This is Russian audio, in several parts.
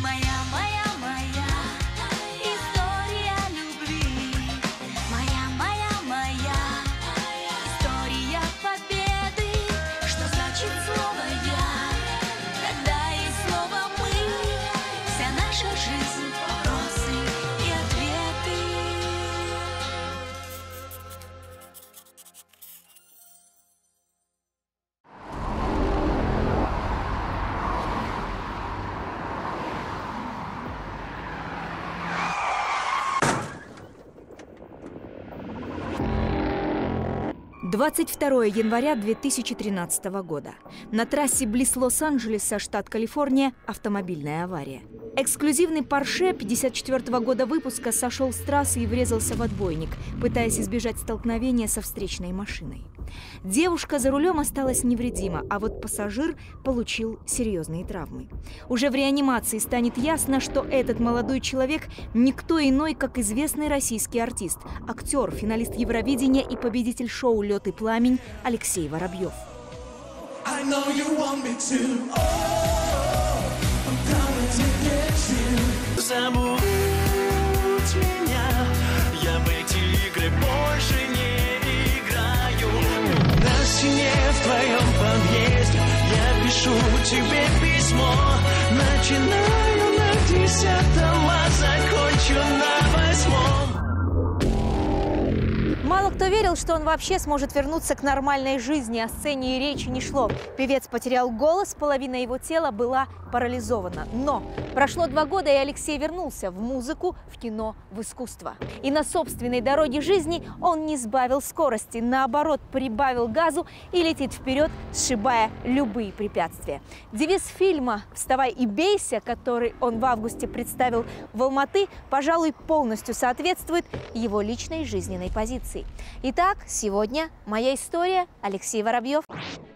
Моя, моя, моя история любви. Моя, моя, моя история победы. Что значит слово «я», когда есть слово «мы»? Вся наша жизнь — вопросы и ответы. — 22 января 2013 года. На трассе близ Лос-Анджелеса, штат Калифорния, автомобильная авария. Эксклюзивный Порше 54 года выпуска сошел с трассы и врезался в отбойник, пытаясь избежать столкновения со встречной машиной. Девушка за рулем осталась невредима, а вот пассажир получил серьезные травмы. Уже в реанимации станет ясно, что этот молодой человек никто иной, как известный российский артист, актер, финалист Евровидения и победитель шоу «Лед и пламень» Алексей Воробьев. Забудь меня, я в эти игры больше не играю. На стене в твоем подъезде я пишу тебе письмо. Начинаю на 10-м, а закончу на 8-м. Мало кто верил, что он вообще сможет вернуться к нормальной жизни, о сцене и речи не шло. Певец потерял голос, половина его тела была парализована. Но прошло 2 года, и Алексей вернулся в музыку, в кино, в искусство. И на собственной дороге жизни он не сбавил скорости, наоборот, прибавил газу и летит вперед, сшибая любые препятствия. Девиз фильма «Вставай и бейся», который он в августе представил в Алматы, пожалуй, полностью соответствует его личной жизненной позиции. Итак, сегодня моя история. Алексей Воробьев.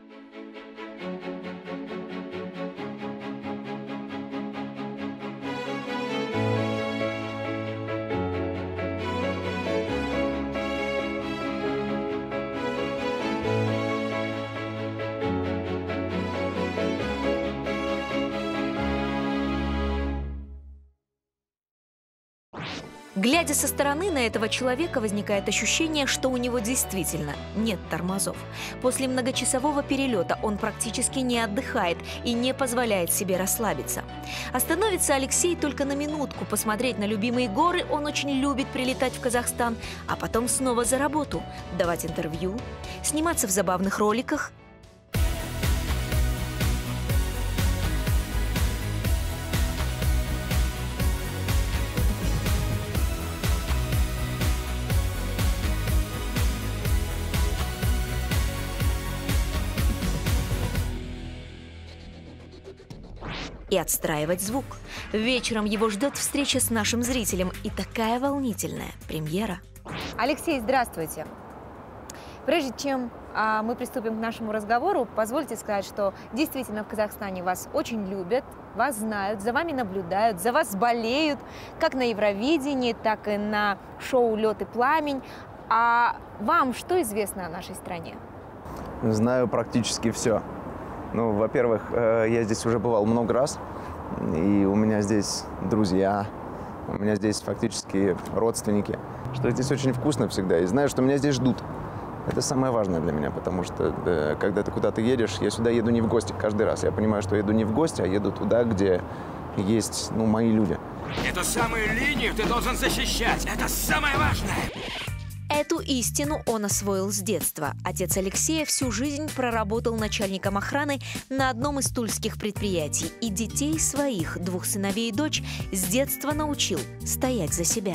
Глядя со стороны на этого человека, возникает ощущение, что у него действительно нет тормозов. После многочасового перелета он практически не отдыхает и не позволяет себе расслабиться. Остановится Алексей только на минутку посмотреть на любимые горы, он очень любит прилетать в Казахстан, а потом снова за работу, давать интервью, сниматься в забавных роликах. И отстраивать звук. Вечером его ждет встреча с нашим зрителем и такая волнительная премьера. Алексей, здравствуйте. Прежде чем мы приступим к нашему разговору, позвольте сказать, что действительно в Казахстане вас очень любят, вас знают, за вами наблюдают, за вас болеют, как на Евровидении, так и на шоу «Лед и пламень». А вам что известно о нашей стране? Знаю практически все. Ну, во-первых, я здесь уже бывал много раз, и у меня здесь друзья, у меня здесь фактически родственники, что здесь очень вкусно всегда, и знаю, что меня здесь ждут. Это самое важное для меня, потому что когда ты куда-то едешь, я сюда еду не в гости каждый раз. Я понимаю, что еду не в гости, а еду туда, где есть, мои люди. Эту самую линию ты должен защищать, это самое важное. Эту истину он освоил с детства. Отец Алексея всю жизнь проработал начальником охраны на одном из тульских предприятий. И детей своих, 2 сыновей и дочь, с детства научил стоять за себя.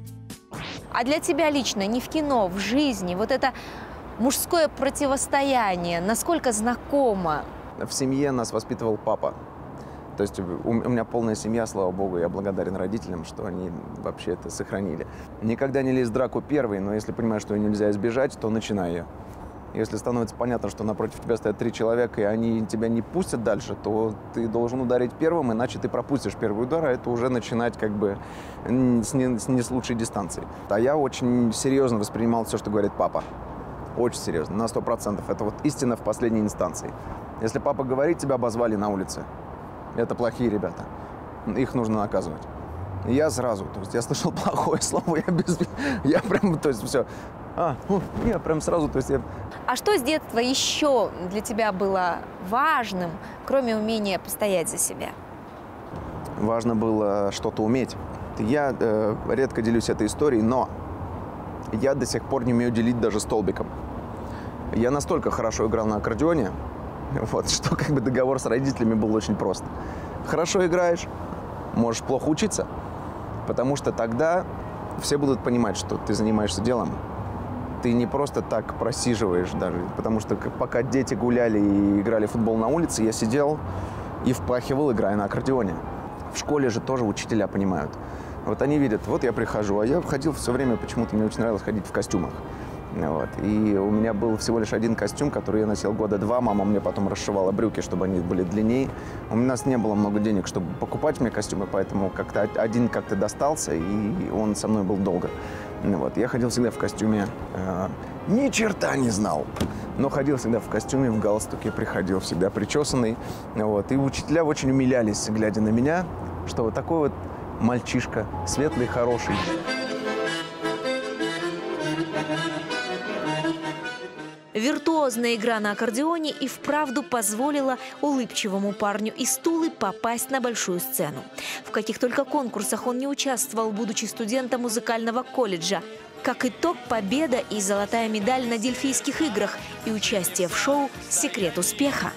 А для тебя лично, не в кино, в жизни, вот это мужское противостояние, насколько знакомо? В семье нас воспитывал папа. То есть у меня полная семья, слава богу, я благодарен родителям, что они вообще это сохранили. Никогда не лезь в драку первый, но если понимаешь, что ее нельзя избежать, то начинай ее. Если становится понятно, что напротив тебя стоят 3 человека, и они тебя не пустят дальше, то ты должен ударить первым, иначе ты пропустишь первый удар, а это уже начинать как бы с не с лучшей дистанции. А я очень серьезно воспринимал все, что говорит папа. Очень серьезно, на 100%. Это вот истина в последней инстанции. Если папа говорит, тебя обозвали на улице. Это плохие ребята. их нужно наказывать. Я сразу, то есть я слышал плохое слово, я прям, то есть все, я прям сразу, то есть я... А что с детства еще для тебя было важным, кроме умения постоять за себя? Важно было что-то уметь. Я редко делюсь этой историей, но я до сих пор не умею делить даже столбиком. Я настолько хорошо играл на аккордеоне, вот, что как бы договор с родителями был очень прост. Хорошо играешь, можешь плохо учиться, потому что тогда все будут понимать, что ты занимаешься делом. Ты не просто так просиживаешь даже, потому что пока дети гуляли и играли в футбол на улице, я сидел и впахивал, играя на аккордеоне. В школе же тоже учителя понимают. Вот они видят, вот я прихожу, а я ходил все время, почему-то мне очень нравилось ходить в костюмах. Вот. И у меня был всего лишь один костюм, который я носил года 2. Мама мне потом расшивала брюки, чтобы они были длиннее. У нас не было много денег, чтобы покупать мне костюмы, поэтому как-то один как-то достался, и он со мной был долго. Вот. Я ходил всегда в костюме, ни черта не знал, но ходил всегда в костюме, в галстуке, приходил всегда причесанный. Вот. И учителя очень умилялись, глядя на меня, что вот такой вот мальчишка, светлый, хороший. Виртуозная игра на аккордеоне и вправду позволила улыбчивому парню из Тулы попасть на большую сцену. В каких только конкурсах он не участвовал, будучи студентом музыкального колледжа. Как итог, победа и золотая медаль на Дельфийских играх и участие в шоу «Секрет успеха».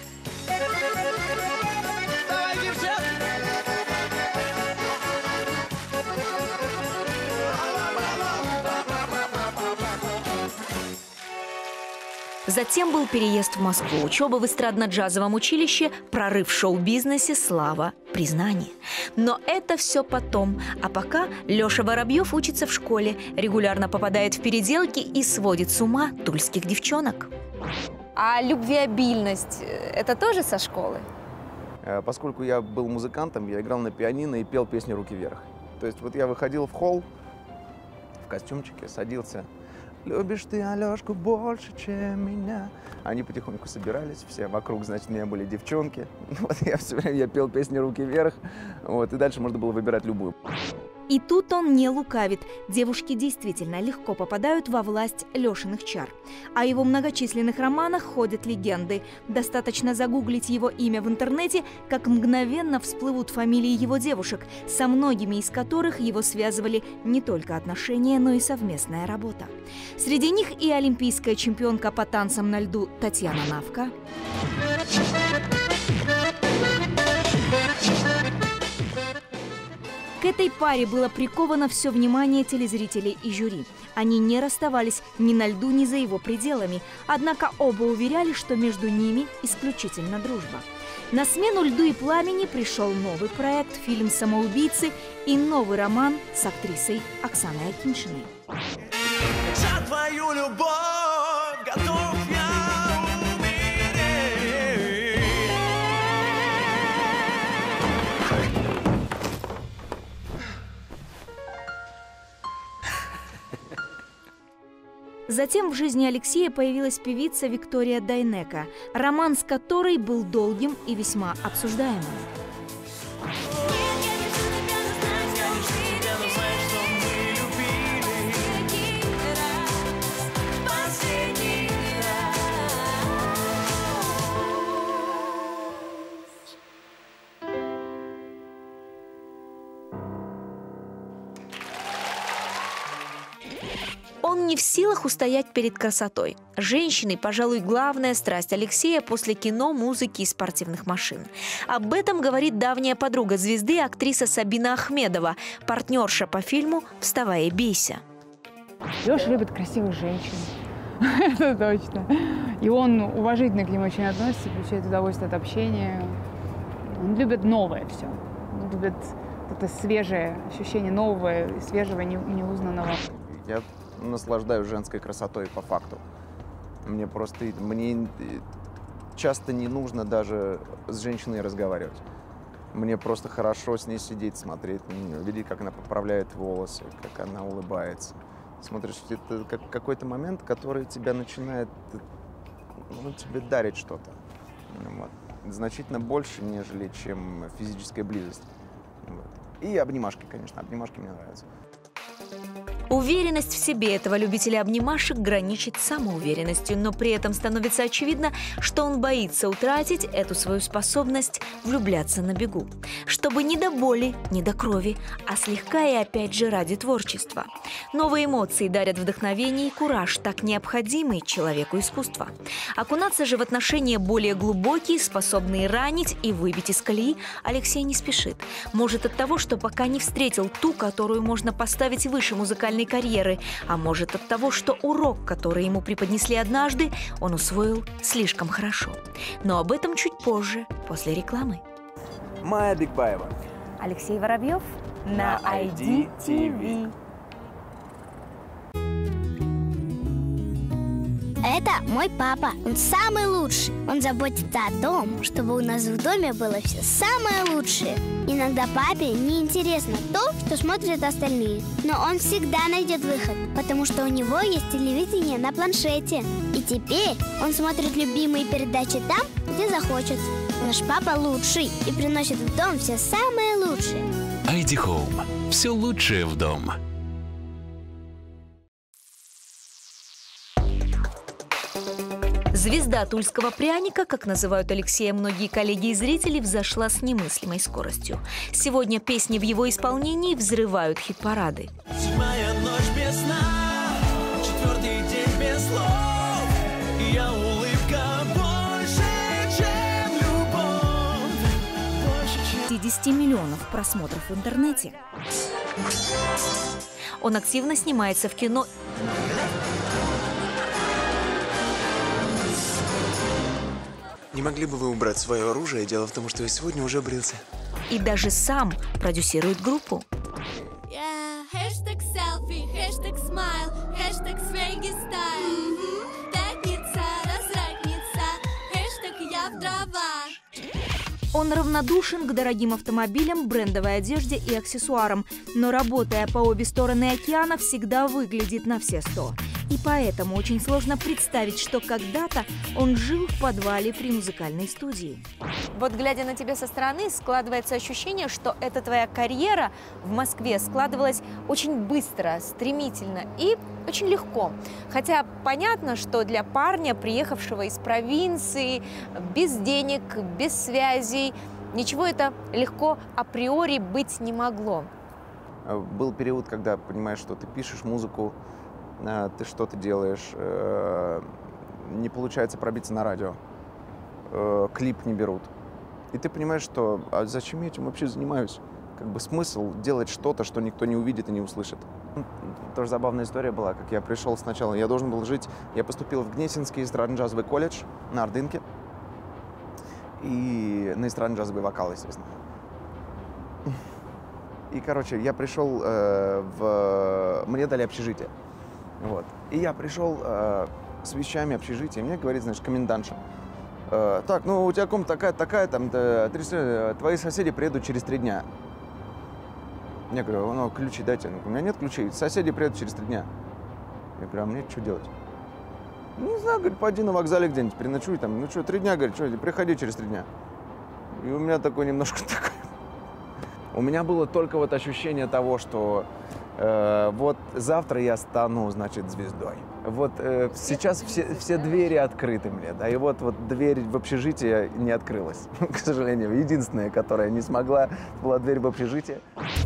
Затем был переезд в Москву, учеба в эстрадно-джазовом училище, прорыв в шоу-бизнесе, слава, признание. Но это все потом. А пока Леша Воробьев учится в школе, регулярно попадает в переделки и сводит с ума тульских девчонок. А любвеобильность – это тоже со школы? Поскольку я был музыкантом, я играл на пианино и пел песни «Руки вверх». То есть вот я выходил в холл в костюмчике, садился. «Любишь ты Алешку больше, чем меня». Они потихоньку собирались, все вокруг, значит, у меня были девчонки. Вот я все время пел песни «Руки вверх», вот, и дальше можно было выбирать любую. И тут он не лукавит. Девушки действительно легко попадают во власть Лешиных чар. О его многочисленных романах ходят легенды. Достаточно загуглить его имя в интернете, как мгновенно всплывут фамилии его девушек, со многими из которых его связывали не только отношения, но и совместная работа. Среди них и олимпийская чемпионка по танцам на льду Татьяна Навка, к этой паре было приковано все внимание телезрителей и жюри. Они не расставались ни на льду, ни за его пределами. Однако оба уверяли, что между ними исключительно дружба. На смену «Льду и пламени» пришел новый проект, фильм «Самоубийцы» и новый роман с актрисой Оксаной Акиньшиной. За твою любовь готов я умереть. Затем в жизни Алексея появилась певица Виктория Дайнеко, роман с которой был долгим и весьма обсуждаемым. Он не в силах устоять перед красотой. Женщины, пожалуй, главная страсть Алексея после кино, музыки и спортивных машин. Об этом говорит давняя подруга звезды, актриса Сабина Ахмедова, партнерша по фильму «Вставай и бейся». Леша любит красивых женщин, это точно. И он уважительно к ним очень относится, получает удовольствие от общения. Он любит новое все. Он любит это свежее ощущение нового, свежего, неузнанного. Я наслаждаюсь женской красотой по факту. Мне часто не нужно даже с женщиной разговаривать. Мне просто хорошо с ней сидеть, смотреть на нее, видеть, как она поправляет волосы, как она улыбается. Смотришь, это какой-то момент, который тебя начинает, тебе дарит что-то. Вот. Значительно больше, нежели чем физическая близость. И обнимашки, конечно, обнимашки мне нравятся. Уверенность в себе этого любителя обнимашек граничит с самоуверенностью, но при этом становится очевидно, что он боится утратить эту свою способность влюбляться на бегу. Чтобы не до боли, не до крови, а слегка и опять же ради творчества. Новые эмоции дарят вдохновение и кураж, так необходимый человеку искусства. Окунаться же в отношения более глубокие, способные ранить и выбить из колеи, Алексей не спешит. Может, от того, что пока не встретил ту, которую можно поставить выше музыкальной карьеры, а может от того, что урок, который ему преподнесли однажды, он усвоил слишком хорошо. Но об этом чуть позже, после рекламы. Майя Бикбаева. Алексей Воробьев на IDTV. Это мой папа. Он самый лучший. Он заботится о том, чтобы у нас в доме было все самое лучшее. Иногда папе неинтересно то, что смотрят остальные. Но он всегда найдет выход, потому что у него есть телевидение на планшете. И теперь он смотрит любимые передачи там, где захочет. Наш папа лучший и приносит в дом все самое лучшее. ID Home. Все лучшее в дом. Звезда тульского пряника, как называют Алексея многие коллеги и зрители, взошла с немыслимой скоростью. Сегодня песни в его исполнении взрывают хит-парады. 7-я ночь без сна, 4-й день без слов. Я улыбка больше, чем любовь. Больше, чем... 50 миллионов просмотров в интернете. Он активно снимается в кино. Не могли бы вы убрать свое оружие? Дело в том, что я сегодня уже брился. И даже сам продюсирует группу. Хэштег селфи, хэштег смайл, хэштег свенги стайл. Пятница, разрядница, хэштег я в дрова. Он равнодушен к дорогим автомобилям, брендовой одежде и аксессуарам, но, работая по обе стороны океана, всегда выглядит на все 100. И поэтому очень сложно представить, что когда-то он жил в подвале при музыкальной студии. Вот глядя на тебя со стороны, складывается ощущение, что эта твоя карьера в Москве складывалась очень быстро, стремительно и очень легко. Хотя понятно, что для парня, приехавшего из провинции, без денег, без связей, ничего это легко априори быть не могло. Был период, когда понимаешь, что ты пишешь музыку, ты что-то делаешь, не получается пробиться на радио, клип не берут. И ты понимаешь, что а зачем я этим вообще занимаюсь? Как бы смысл делать что-то, что никто не увидит и не услышит. Тоже забавная история была, как я пришел сначала. Я должен был жить, я поступил в Гнесинский эстрадно-джазовый колледж на Ордынке. И на эстрадно-джазовый вокал, естественно. И, короче, я пришел мне дали общежитие. Вот. И я пришел с вещами общежития, и мне говорит, значит, комендантша. Так, ну у тебя комната такая, там, твои соседи приедут через 3 дня. Я говорю, ну ключи дайте. У меня нет ключей, соседи приедут через 3 дня. Я говорю, а мне что делать? Не знаю, говорит, пойди на вокзале где-нибудь, переночуй там. Ну что, 3 дня, говорит, что, приходи через 3 дня. И у меня такой немножко такой... У меня было только вот ощущение того, что вот завтра я стану, значит, звездой. Вот сейчас все двери открыты мне, да, и вот дверь в общежитие не открылась, к сожалению. Единственная, которая не смогла, была дверь в общежитие.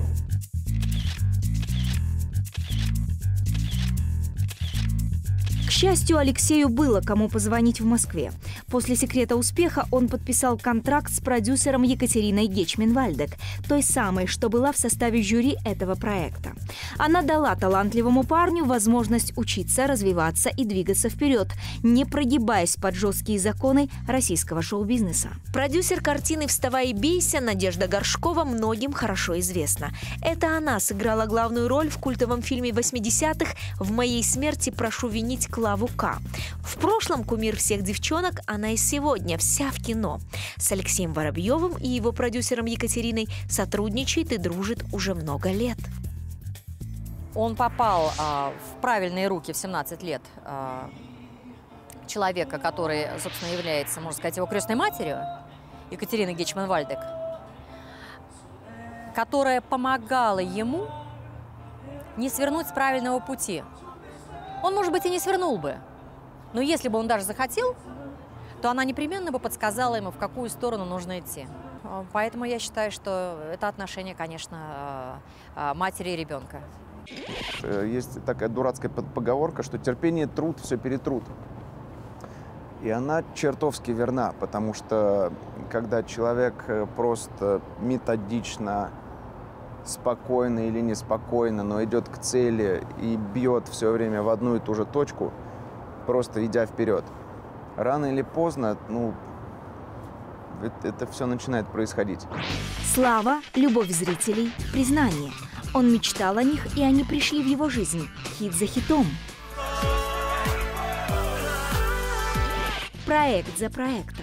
К счастью, Алексею было кому позвонить в Москве. После «Секрета успеха» он подписал контракт с продюсером Екатериной Гечмин-Вальдек, той самой, что была в составе жюри этого проекта. Она дала талантливому парню возможность учиться, развиваться и двигаться вперед, не прогибаясь под жесткие законы российского шоу-бизнеса. Продюсер картины «Вставай и бейся» Надежда Горшкова многим хорошо известна. Это она сыграла главную роль в культовом фильме 80-х «В моей смерти прошу винить Клаву К». В прошлом кумир всех девчонок, она и сегодня вся в кино. С Алексеем Воробьевым и его продюсером Екатериной сотрудничает и дружит уже много лет. Он попал в правильные руки в 17 лет человека, который, собственно, является, можно сказать, его крестной матерью, Екатерины Гечмин-Вальдек. которая помогала ему не свернуть с правильного пути. Он, может быть, и не свернул бы, но если бы он даже захотел, то она непременно бы подсказала ему, в какую сторону нужно идти. Поэтому я считаю, что это отношение, конечно, матери и ребенка. Есть такая дурацкая поговорка, что терпение, труд, все перетрут. И она чертовски верна, потому что когда человек просто методично, спокойно или неспокойно, но идет к цели и бьет все время в одну и ту же точку, просто идя вперед, рано или поздно, это все начинает происходить. Слава, любовь зрителей, признание. Он мечтал о них, и они пришли в его жизнь. Хит за хитом. Проект за проектом.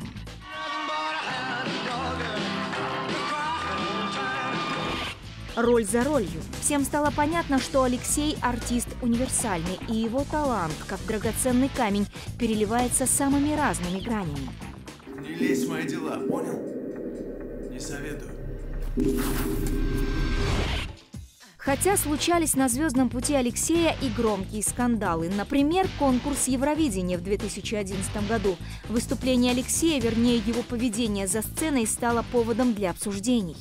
Роль за ролью. Всем стало понятно, что Алексей – артист универсальный, и его талант, как драгоценный камень, переливается самыми разными гранями. Не лезь в мои дела, понял? Не советую. Хотя случались на звездном пути Алексея и громкие скандалы. Например, конкурс Евровидения в 2011 году. Выступление Алексея, вернее его поведение за сценой, стало поводом для обсуждений.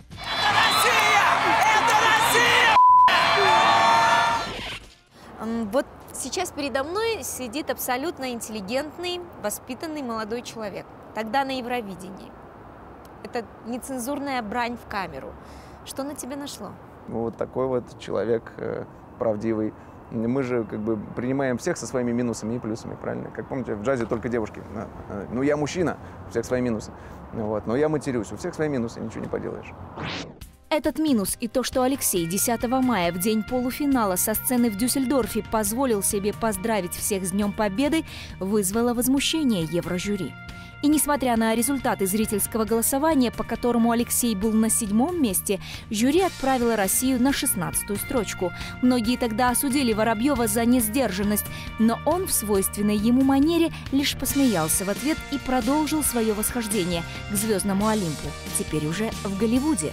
Вот сейчас передо мной сидит абсолютно интеллигентный, воспитанный молодой человек. Тогда на Евровидении. Это нецензурная брань в камеру. Что на тебя нашло? Вот такой вот человек правдивый. Мы же как бы принимаем всех со своими минусами и плюсами, правильно? Как помните, в джазе только девушки. Ну, я мужчина, у всех свои минусы. Вот. Но я матерюсь, у всех свои минусы, ничего не поделаешь. Этот минус и то, что Алексей 10 мая, в день полуфинала со сцены в Дюссельдорфе, позволил себе поздравить всех с Днем Победы, вызвало возмущение Еврожюри. И несмотря на результаты зрительского голосования, по которому Алексей был на 7-м месте, жюри отправило Россию на 16-ю строчку. Многие тогда осудили Воробьева за несдержанность, но он в свойственной ему манере лишь посмеялся в ответ и продолжил свое восхождение к звездному Олимпу, теперь уже в Голливуде.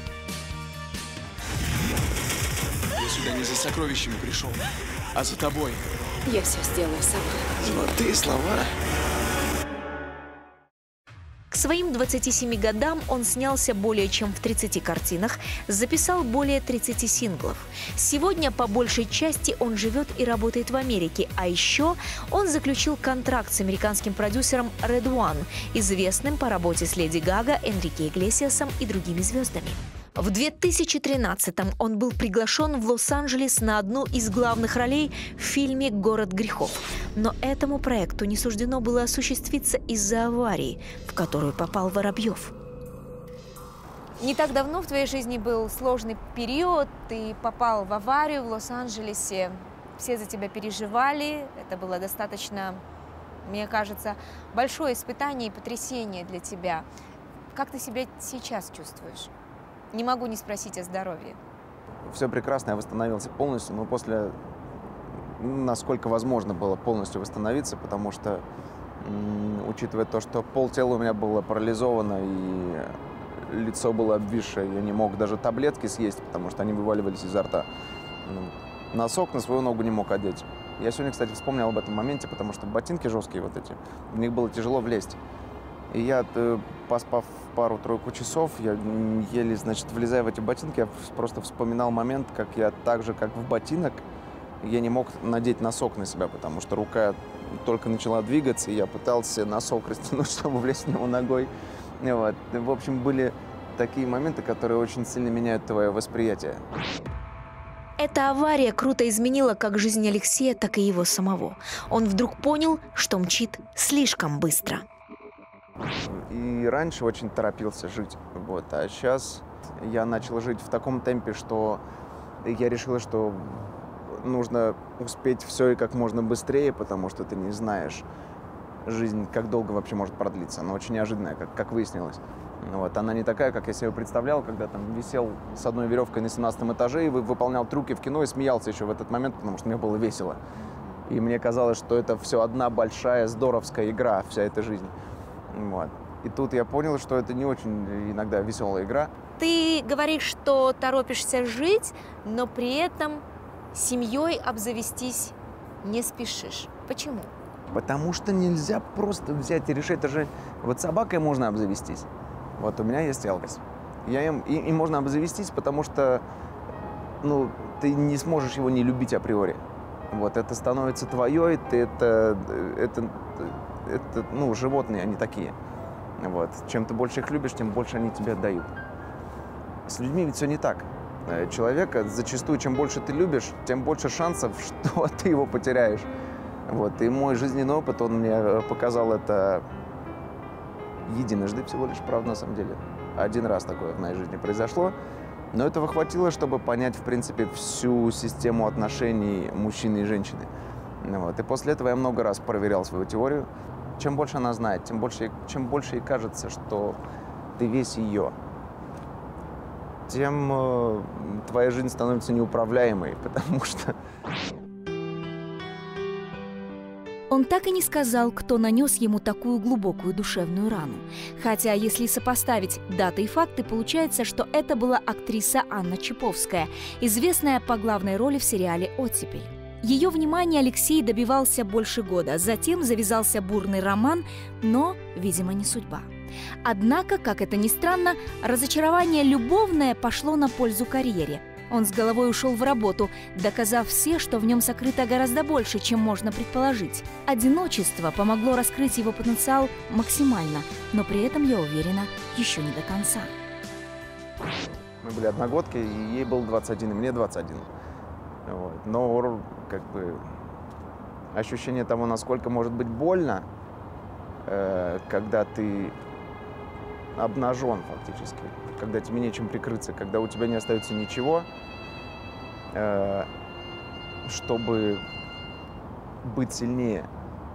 Я сюда не за сокровищами пришел, а за тобой. Я все сделаю сама. Золотые слова. К своим 27 годам он снялся более чем в 30 картинах, записал более 30 синглов. Сегодня по большей части он живет и работает в Америке, а еще он заключил контракт с американским продюсером Red One, известным по работе с Леди Гага, Энрике Иглесиасом и другими звездами. В 2013-м он был приглашен в Лос-Анджелес на одну из главных ролей в фильме «Город грехов». Но этому проекту не суждено было осуществиться из-за аварии, в которую попал Воробьев. Не так давно в твоей жизни был сложный период, ты попал в аварию в Лос-Анджелесе, все за тебя переживали, это было достаточно, мне кажется, большое испытание и потрясение для тебя. Как ты себя сейчас чувствуешь? Не могу не спросить о здоровье. Все прекрасно, я восстановился полностью, но после, насколько возможно было полностью восстановиться, потому что, учитывая то, что полтела у меня было парализовано и лицо было обвисшее, я не мог даже таблетки съесть, потому что они вываливались изо рта. Носок на свою ногу не мог одеть. Я сегодня, кстати, вспомнил об этом моменте, потому что ботинки жесткие вот эти, в них было тяжело влезть. И я, поспав пару-тройку часов, я еле, значит, влезая в эти ботинки, я просто вспоминал момент, как я так же, как в ботинок, я не мог надеть носок на себя, потому что рука только начала двигаться, и я пытался носок растянуть, чтобы влезть в него ногой. Вот. В общем, были такие моменты, которые очень сильно меняют твое восприятие. Эта авария круто изменила как жизнь Алексея, так и его самого. Он вдруг понял, что мчит слишком быстро. И раньше очень торопился жить, вот, а сейчас я начал жить в таком темпе, что я решил, что нужно успеть все и как можно быстрее, потому что ты не знаешь, жизнь как долго вообще может продлиться. Она очень неожиданная, как выяснилось. Вот, она не такая, как я себе представлял, когда там висел с одной веревкой на 17 этаже и выполнял трюки в кино и смеялся еще в этот момент, потому что мне было весело. И мне казалось, что это все одна большая здоровская игра, вся эта жизнь. Вот. И тут я понял, что это не очень иногда веселая игра. ты говоришь, что торопишься жить, но при этом семьей обзавестись не спешишь. Почему? Потому что нельзя просто взять и решить. Это же вот собакой можно обзавестись. Вот у меня есть Элвис. И можно обзавестись, потому что ну, ты не сможешь его не любить априори. Вот это становится твое, ну, животные, они такие. Вот. Чем ты больше их любишь, тем больше они тебе отдают. С людьми ведь все не так. Человека зачастую, чем больше ты любишь, тем больше шансов, что ты его потеряешь. Вот. И мой жизненный опыт, он мне показал это единожды всего лишь, правда, на самом деле. Один раз такое в моей жизни произошло. Но этого хватило, чтобы понять, в принципе, всю систему отношений мужчины и женщины. Вот. И после этого я много раз проверял свою теорию. Чем больше она знает, чем больше ей кажется, что ты весь ее, тем твоя жизнь становится неуправляемой, потому что... Он так и не сказал, кто нанес ему такую глубокую душевную рану. Хотя, если сопоставить даты и факты, получается, что это была актриса Анна Чиповская, известная по главной роли в сериале «Оттепель». Ее внимания Алексей добивался больше года, затем завязался бурный роман, но, видимо, не судьба. Однако, как это ни странно, разочарование любовное пошло на пользу карьере. Он с головой ушел в работу, доказав все, что в нем сокрыто гораздо больше, чем можно предположить. Одиночество помогло раскрыть его потенциал максимально, но при этом, я уверена, еще не до конца. Мы были одногодки, и ей было 21, и мне 21. Вот. Но как бы ощущение того, насколько может быть больно, когда ты обнажен фактически, когда тебе нечем прикрыться, когда у тебя не остается ничего, чтобы быть сильнее.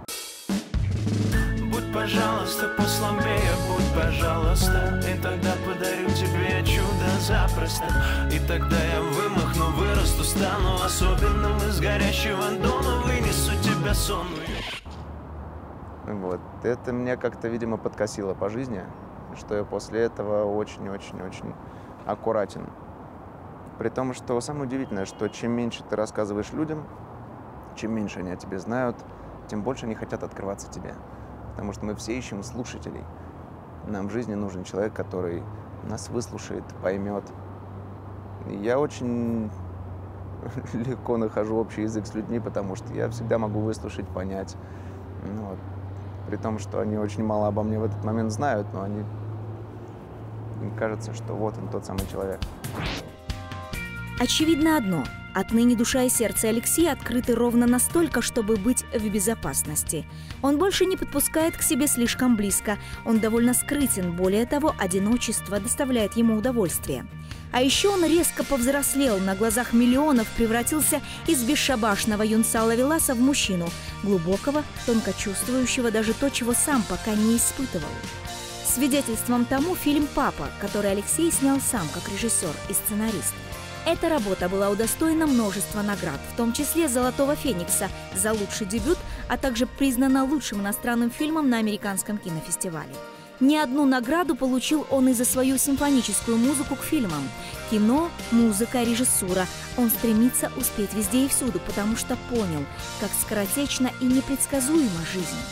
Будь, пожалуйста, послабее, будь, пожалуйста, и тогда подарю тебе чудо запросто. И тогда я вымахну, вырасту, стану особенным, из горящего дома вынесу тебя сонную. Вот. Это меня как-то, видимо, подкосило по жизни, что я после этого очень-очень-очень аккуратен. При том, что самое удивительное, что чем меньше ты рассказываешь людям, чем меньше они о тебе знают, тем больше они хотят открываться тебе. Потому что мы все ищем слушателей. Нам в жизни нужен человек, который нас выслушает, поймет. И я очень легко нахожу общий язык с людьми, потому что я всегда могу выслушать, понять. Ну, вот. При том, что они очень мало обо мне в этот момент знают, но им кажется, что вот он тот самый человек. Очевидно одно. Отныне душа и сердце Алексея открыты ровно настолько, чтобы быть в безопасности. Он больше не подпускает к себе слишком близко. Он довольно скрытен. Более того, одиночество доставляет ему удовольствие. А еще он резко повзрослел, на глазах миллионов превратился из бесшабашного юнца Ловеласа в мужчину, глубокого, тонко чувствующего даже то, чего сам пока не испытывал. Свидетельством тому фильм «Папа», который Алексей снял сам как режиссер и сценарист. Эта работа была удостоена множества наград, в том числе «Золотого феникса» за лучший дебют, а также признана лучшим иностранным фильмом на Американском кинофестивале. Ни одну награду получил он и за свою симфоническую музыку к фильмам. Кино, музыка, режиссура. Он стремится успеть везде и всюду, потому что понял, как скоротечна и непредсказуема жизнь.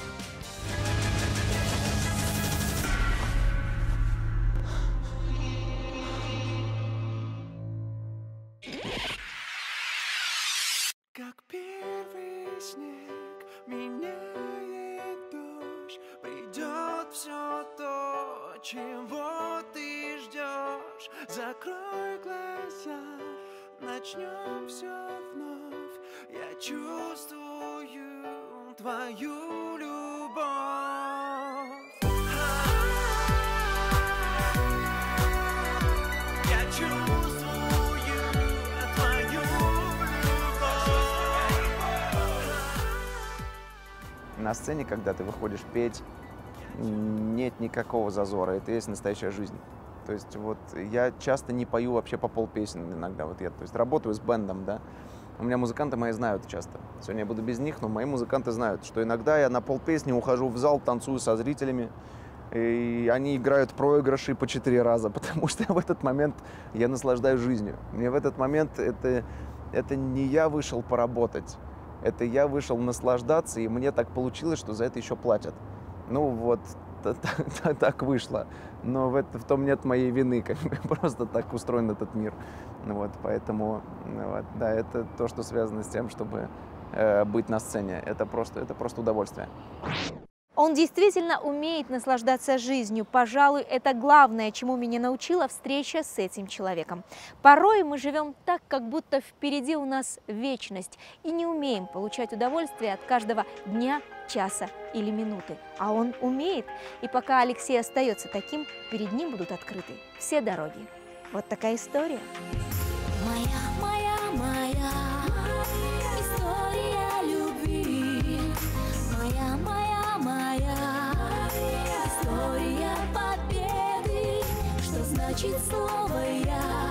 Как первый снег меняет дождь, придет все то, чего ты ждешь. Закрой глаза, начнем все вновь. Я чувствую твою любовь. Я чувствую твою На сцене, когда ты выходишь петь, нет никакого зазора. Это и есть настоящая жизнь. То есть вот я часто не пою вообще по полпесен иногда. Вот я, то есть, работаю с бэндом, да. У меня музыканты мои знают часто. Сегодня я буду без них, но мои музыканты знают, что иногда я на полпесни ухожу в зал, танцую со зрителями. И они играют проигрыши по 4 раза, потому что в этот момент я наслаждаюсь жизнью. Мне в этот момент это не я вышел поработать, это я вышел наслаждаться, и мне так получилось, что за это еще платят. Ну вот, так вышло. Но в том нет моей вины, как бы, просто так устроен этот мир. Вот, поэтому, вот, да, это то, что связано с тем, чтобы быть на сцене. Это просто удовольствие. Он действительно умеет наслаждаться жизнью. Пожалуй, это главное, чему меня научила встреча с этим человеком. Порой мы живем так, как будто впереди у нас вечность, и не умеем получать удовольствие от каждого дня, часа или минуты. А он умеет, и пока Алексей остается таким, перед ним будут открыты все дороги. Вот такая история. Моя история любви. Моя история победы. Что значит слово «я»?